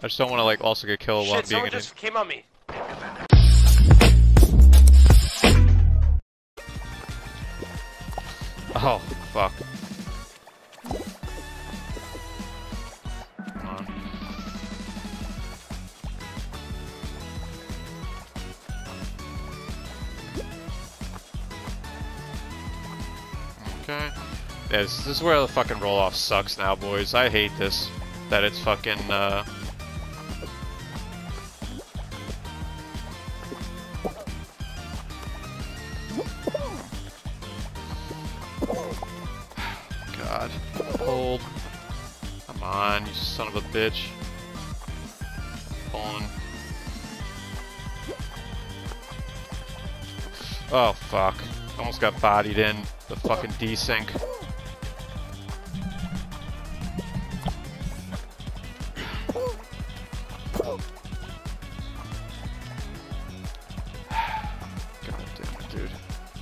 I just don't want to like also get killed while Shit, being someone just came on me. Oh, fuck. Come on. Okay. Yeah, this is where the fucking roll-off sucks now, boys. I hate this. That it's fucking, God. Hold. Come on, you son of a bitch. Pulling. Oh, fuck. Almost got bodied in the fucking desync. God damn it, dude.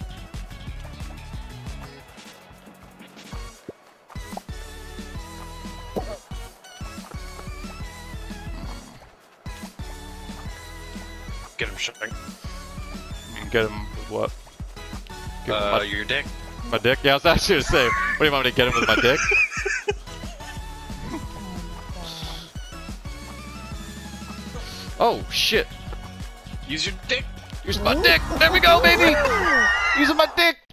Get him shooting. You can get him with what? Give him Your dick. my dick? Yeah, I was actually gonna say, what do you want me to get him with my dick? Oh, shit. Use your dick. Use my dick. There we go, baby. Using my dick.